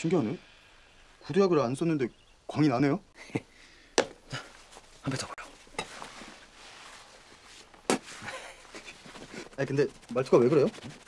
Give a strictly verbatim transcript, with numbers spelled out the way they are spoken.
신기하네. 구두약을 안 썼는데 광이 나네요. 한 배 더 보여. 아니 근데 말투가 왜 그래요?